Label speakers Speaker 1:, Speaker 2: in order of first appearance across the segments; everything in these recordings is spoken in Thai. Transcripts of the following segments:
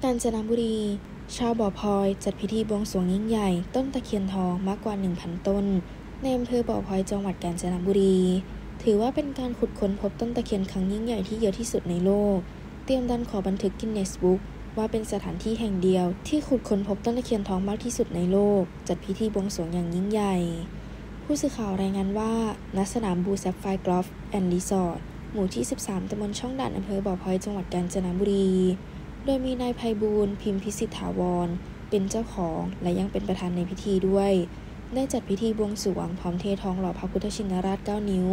Speaker 1: กาญจนบุรีชาวบ่อพลอยจัดพิธีบวงสรวงยิ่งใหญ่ต้นตะเคียนทองมากกว่า 1,000 ต้นในอำเภอบ่อพลอยจังหวัดกาญจนบุรีถือว่าเป็นการขุดค้นพบต้นตะเคียนครั้งยิ่งใหญ่ที่เยอะที่สุดในโลกเตรียมดันขอบันทึกกินเนสบุ๊กว่าเป็นสถานที่แห่งเดียวที่ขุดค้นพบต้นตะเคียนทองมากที่สุดในโลกจัดพิธีบวงสรวงอย่างยิ่งใหญ่ผู้สื่อข่าวรายงานว่าณสนามบูแซฟไฟร์กอล์ฟแอนด์รีสอร์ทหมู่ที่ 13 ตำบลช่องด่านอำเภอบ่อพลอยจังหวัดกาญจนบุรีโดยมีนายไพบูลย์ พิมพิสิทธาวรเป็นเจ้าของและยังเป็นประธานในพิธีด้วยได้จัดพิธีบวงสรวงพร้อมเททองหล่อพระพุทธชินราช9 นิ้ว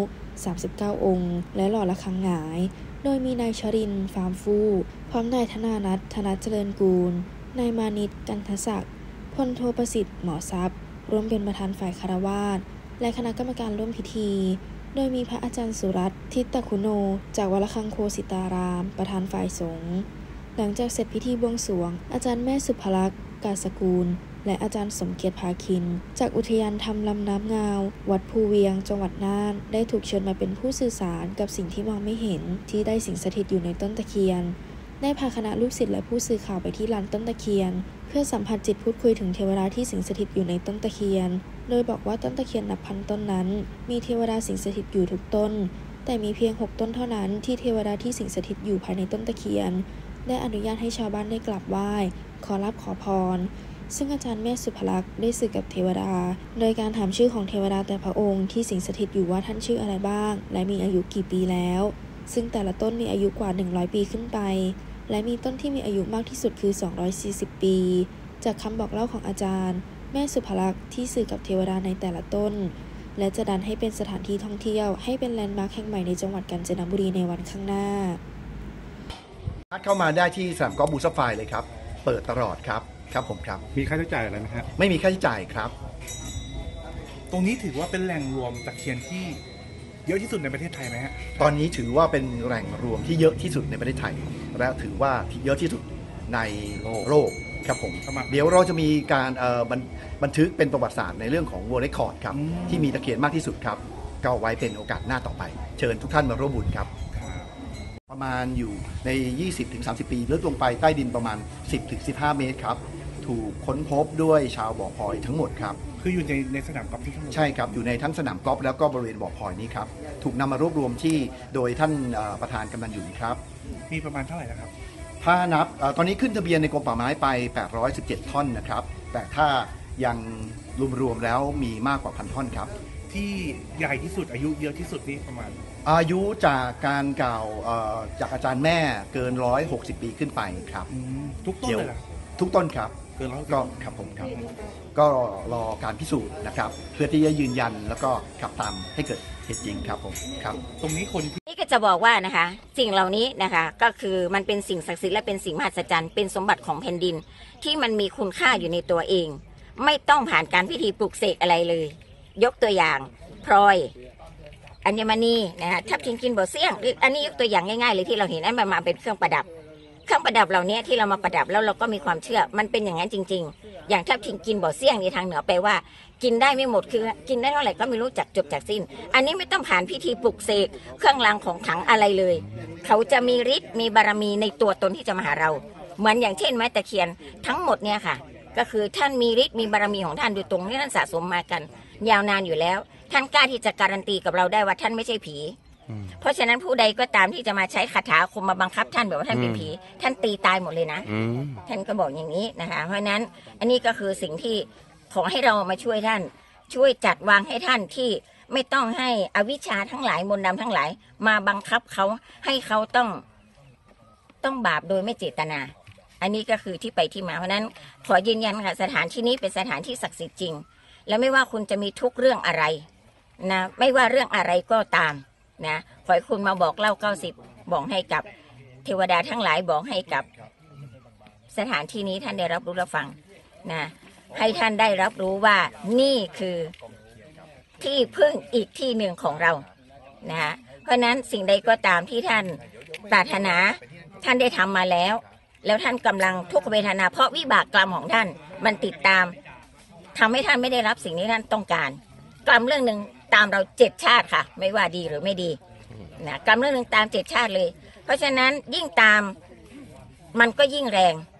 Speaker 1: 39 องค์และหล่อระฆังหงายโดยมีนายชรินทร์ ฟาร์มฟู่พร้อมนายธนานัท ธนเจริญกูลนายมานิต กันทศักดิ์พลโทประสิทธิ์ หมอทรัพย์ร่วมเป็นประธานฝ่ายคฤหัสถ์และคณะกรรมการร่วมพิธีโดยมีพระอาจารย์สุรัตน์ ทิตตคุโนจากวัดระฆังโคสิตารามประธานฝ่ายสงฆ์หลังจากเสร็จพิธีบวงสรวงอาจารย์แม่สุภลักษณ์ กาสกูลและอาจารย์สมเกียรติภาคินจากอุทยานธรรมลำน้ำงาววัดภูเวียงจังหวัดน่านได้ถูกเชิญมาเป็นผู้สื่อสารกับสิ่งที่มองไม่เห็นที่ได้สิงสถิตอยู่ในต้นตะเคียนได้พาคณะลูกศิษย์และผู้สื่อข่าวไปที่ลานต้นตะเคียนเพื่อสัมผัสจิตพูดคุยถึงเทวดาที่สิงสถิตอยู่ในต้นตะเคียนโดยบอกว่าต้นตะเคียนนับพันต้นนั้นมีเทวดาสิงสถิตอยู่ทุกต้นแต่มีเพียง6 ต้นเท่านั้นที่เทวดาที่สิงสถิตอยู่ภายในต้นตะเคียนได้อนุญาตให้ชาวบ้านได้กราบไหว้ขอรับขอพรซึ่งอาจารย์แม่สุภลักษณ์ได้สื่อกับเทวดาโดยการถามชื่อของเทวดาแต่พระองค์ที่สิงสถิตอยู่ว่าท่านชื่ออะไรบ้างและมีอายุกี่ปีแล้วซึ่งแต่ละต้นมีอายุกว่า100 ปีขึ้นไปและมีต้นที่มีอายุมากที่สุดคือ240 ปีจากคำบอกเล่าของอาจารย์แม่สุภลักษณ์ที่สื่อกับเทวดาในแต่ละต้นและจะดันให้เป็นสถานที่ท่องเที่ยวให้เป็นแลนด์มาร์คแห่งใหม่ในจังหวัดกาญจนบุรีในวันข้างหน้า
Speaker 2: เข้ามาได้ที่สนามกอล์ฟบูแซฟไฟร์เลยครับเปิดตลอดครับครับผมครับ
Speaker 3: มีค่าใช้จ่ายอะไรไหมครับ
Speaker 2: ไม่มีค่าใช้จ่ายครับ
Speaker 3: ตรงนี้ถือว่าเป็นแหล่งรวมตะเคียนที่เยอะที่สุดในประเทศไทยไหมฮะ
Speaker 2: ตอนนี้ถือว่าเป็นแหล่งรวมที่เยอะที่สุดในประเทศไทยและถือว่าเยอะที่สุดในโลกครับผมเดี๋ยวเราจะมีการบันทึกเป็นประวัติศาสตร์ในเรื่องของ World Record ครับที่มีตะเคียนมากที่สุดครับก็ไว้เป็นโอกาสหน้าต่อไปเชิญทุกท่านมาร่วมบุญครับประมาณอยู่ใน 20-30 ปีลึกลงไปใต้ดินประมาณ 10-15 เมตรครับถูกค้นพบด้วยชาวบ่อพลอยทั้งหมดครับ
Speaker 3: คืออยู่ในสนามกอล์ฟที่ทั้งหมด
Speaker 2: ใช่ครับอยู่ในทั้งสนามกอล์ฟแล้วก็บริเวณบ่อพลอยนี้ครับถูกนำมารวบรวมที่โดยท่านประธานกำนันอยู่ครับ
Speaker 3: มีประมาณเท่าไหร่นะครับ
Speaker 2: ถ้านับตอนนี้ขึ้นทะเบียนในกรมป่าไม้ไป817 ท่อนนะครับแต่ถ้ายังรวมๆแล้วมีมากกว่า1,000 ท่อนครับ
Speaker 3: ที่ใหญ่ที่สุดอายุเยอะที่สุดนี่ประมาณ
Speaker 2: อายุจากการกล่าวจากอาจารย์แม่เกิน160 ปีขึ้นไปครับ
Speaker 3: ทุกต้นเลยเหรอ
Speaker 2: ทุกต้นครับ
Speaker 3: เกิน100
Speaker 2: ก็ครับผมครับก็รอการพิสูจน์นะครับเพื่อที่จะยืนยันแล้วก็ขับตามให้เกิดเหตุจริงครับผมครับ
Speaker 3: ตรงนี้คน
Speaker 4: นี่ก็จะบอกว่านะคะสิ่งเหล่านี้นะคะก็คือมันเป็นสิ่งศักดิ์สิทธิ์และเป็นสิ่งมหัศจรรย์เป็นสมบัติของแผ่นดินที่มันมีคุณค่าอยู่ในตัวเองไม่ต้องผ่านการพิธีปลุกเสกอะไรเลยยกตัวอย่างพลอยอัญมณีนะคะทับทิมกินบ่อเสี่ยงอันนี้ยกตัวอย่างง่ายๆเลยที่เราเห็นมันมาเป็นเครื่องประดับเหล่านี้ที่เรามาประดับแล้วเราก็มีความเชื่อมันเป็นอย่างนั้นจริงๆอย่างทับทิมกินบ่อเสี่ยงในทางเหนือแปลว่ากินได้ไม่หมดคือกินได้เท่าไหร่ก็ไม่รู้จักจบจากสิ้นอันนี้ไม่ต้องผ่านพิธีปลุกเสกเครื่องรางของขลังอะไรเลยเขาจะมีฤทธิ์มีบารมีในตัวตนที่จะมาหาเราเหมือนอย่างเช่นไม้ตะเคียนทั้งหมดเนี่ยค่ะก็คือท่านมีฤทธิ์มีบารมีของท่านโดยตรงที่ท่านสะสมมากันยาวนานอยู่แล้วท่านกล้าที่จะการันตีกับเราได้ว่าท่านไม่ใช่ผีเพราะฉะนั้นผู้ใดก็ตามที่จะมาใช้คาถาอาคมมาบังคับท่านแบบว่าท่านเป็นผีท่านตีตายหมดเลยนะท่านก็บอกอย่างนี้นะคะเพราะฉะนั้นอันนี้ก็คือสิ่งที่ขอให้เรามาช่วยท่านช่วยจัดวางให้ท่านที่ไม่ต้องให้อวิชชาทั้งหลายมนต์ดำทั้งหลายมาบังคับเขาให้เขาต้องบาปโดยไม่เจตนาอันนี้ก็คือที่ไปที่มาเพราะนั้นขอยืนยันค่ะสถานที่นี้เป็นสถานที่ศักดิ์สิทธิ์จริงและไม่ว่าคุณจะมีทุกเรื่องอะไรนะไม่ว่าเรื่องอะไรก็ตามนะขอให้คุณมาบอกเล่า90บอกให้กับเทวดาทั้งหลายบอกให้กับสถานที่นี้ท่านได้รับรู้รับฟังนะให้ท่านได้รับรู้ว่านี่คือที่พึ่งอีกที่หนึ่งของเรานะเพราะนั้นสิ่งใดก็ตามที่ท่านปรารถนาท่านได้ทำมาแล้วท่านกำลังทุกขเวทนาเพราะวิบากกรรมของท่านมันติดตามทำให้ท่านไม่ได้รับสิ่งที่ท่านต้องการกรรมเรื่องหนึ่งตามเรา7 ชาติค่ะไม่ว่าดีหรือไม่ดีนะกรรมเรื่องหนึ่งตาม7 ชาติเลยเพราะฉะนั้นยิ่งตามมันก็ยิ่งแรง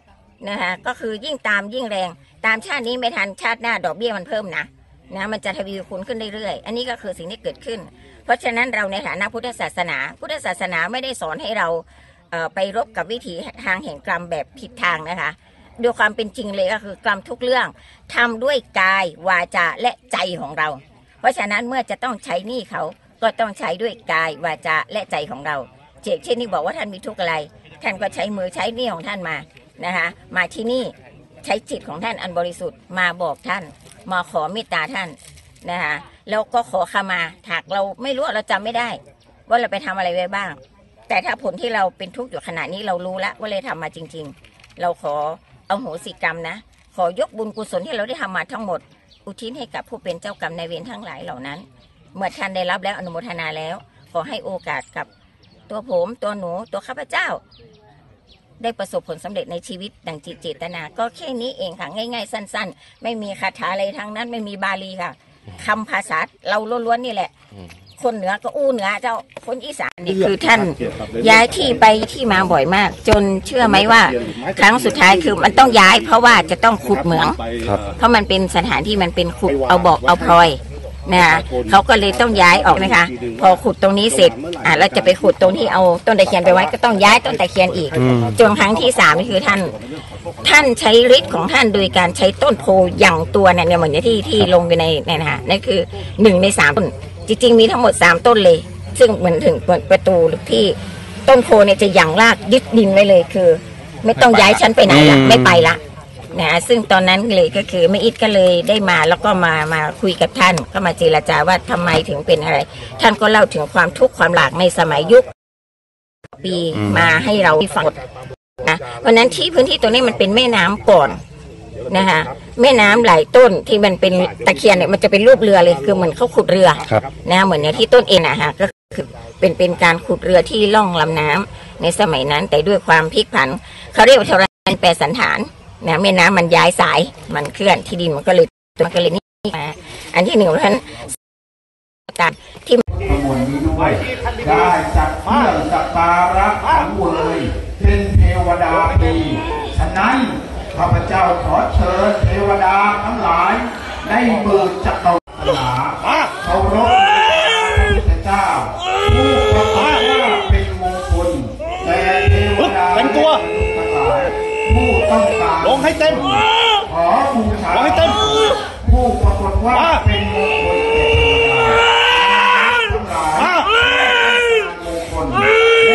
Speaker 4: นะคะก็คือยิ่งตามยิ่งแรงตามชาตินี้ไม่ทันชาติหน้าดอกเบี้ยมันเพิ่มนะมันจะทวีคูณขึ้นเรื่อยๆอันนี้ก็คือสิ่งที่เกิดขึ้นเพราะฉะนั้นเราในฐานะพุทธศาสนาไม่ได้สอนให้เราไปรบกับวิถีทางแห่งกรรมแบบผิดทางนะคะด้วยความเป็นจริงเลยก็คือกรรมทุกเรื่องทำด้วยกายวาจาและใจของเราเพราะฉะนั้นเมื่อจะต้องใช้หนี้เขาก็ต้องใช้ด้วยกายวาจาและใจของเราเช่นที่บอกว่าท่านมีทุกข์อะไรท่านก็ใช้มือใช้หนี้ของท่านมานะคะมาที่นี่ใช้จิตของท่านอันบริสุทธิ์มาบอกท่านมาขอเมตตาท่านนะคะแล้วก็ขอขมาหากเราไม่รู้เราจำไม่ได้ว่าเราไปทำอะไรไว้บ้างแต่ถ้าผลที่เราเป็นทุกข์อยู่ขณะนี้เรารู้แล้วว่าเลยทำมาจริงๆเราขอเอาโหสิกรรมนะขอยกบุญกุศลที่เราได้ทำมาทั้งหมดอุทิศให้กับผู้เป็นเจ้ากรรมนายเวรทั้งหลายเหล่านั้นเมื่อท่านได้รับแล้วอนุโมทนาแล้วขอให้โอกาสกับตัวผมตัวหนูตัวข้าพเจ้าได้ประสบผลสำเร็จในชีวิตดังจิตเจตนาก็แค่นี้เองค่ะง่ายๆสั้นๆไม่มีคาถาอะไรทั้งนั้นไม่มีบาลีค่ะคำภาษาเราล้วนๆนี่แหละคนเหนือก็อู้เหนือเจ้าคนอีสานนี่คือท่านย้ายที่ไปที่มาบ่อยมากจนเชื่อไหมว่าครั้งสุดท้ายคือมันต้องย้ายเพราะว่าจะต้องขุดเหมืองเพราะมันเป็นสถานที่มันเป็นขุดเอาบอกเอาพลอยนะคะเขาก็เลยต้องย้ายออกนะคะพอขุดตรงนี้เสร็จแล้วจะไปขุดตรงที่เอาต้นตะเคียนไปไว้ก็ต้องย้ายต้นตะเคียนอีกจนครั้งที่3นี่คือท่านใช้ฤทธิ์ของท่านโดยการใช้ต้นโพอย่างตัวเนี่ยเหมือนที่ลงอยู่ในนะคะนั่นคือ1 ใน 3 ต้นจริงๆมีทั้งหมด3ต้นเลยซึ่งเหมือนถึงประตูที่ต้นโพเนี่ยจะอย่างรากยึดดินไว้เลยคือไม่ต้องย้ายชั้นไปไหนละไม่ไปละนะซึ่งตอนนั้นเลยก็คือแม่อิทก็เลยได้มาแล้วก็มาคุยกับท่านก็มาเจรจาว่าทำไมถึงเป็นอะไรท่านก็เล่าถึงความทุกข์ความหลากในสมัยยุคปีมาให้เราฟังนะวันนั้นที่พื้นที่ตรงนี้มันเป็นแม่น้ำก่อนนะคะแม่น้ำหลายต้นที่มันเป็นตะเคียนเนี่ยมันจะเป็นรูปเรือเลยคือเหมือนเขาขุดเรือนะเหมือนเนี่ยที่ต้นเอ็นนะฮะก็คือเป็นการขุดเรือที่ล่องลำน้ำในสมัยนั้นแต่ด้วยความพลิกผันเขาเรียกว่าธรณีแปรสันฐานนะแม่น้ำมันย้ายสายมันเคลื่อนที่ดินมันก็เลยนี่มาอันที่1ท่านการที่
Speaker 5: ทั้งหมดนี้ด้วยได้จัดเพื่อสักการะขันเลยเป็นเทวดาดีฉะนั้นข้าพเจ้าขอเชิญเทวดาทั้งหลายได้เบิกจักรวาลเคารพพระเจ้าผู้ประกาศว่าเป็นมงคลแต่เทวดาทั้งหลายผู้ต้องการ
Speaker 3: ลงให้เต็ม
Speaker 5: ขอบูชา
Speaker 3: ลงให้เต็ม
Speaker 5: ผู้ปรากฏว่าเป็นมงคลแก่ทั้งหลายมงคลและ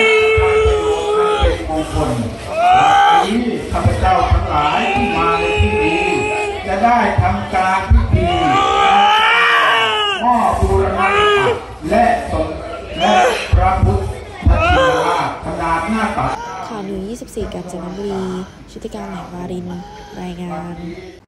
Speaker 5: เป็นมงคลนี้ข้าพเจ้าทั้งหลายที่มาในที่นี้จะได้ทำการพิธีมอบบูรณะและสมและพระพุทธชินราชขนาดหน้าตัก
Speaker 1: ข่าวนิว 24 กาญจนบุรี ชุติการ แหลมวาริน รายงาน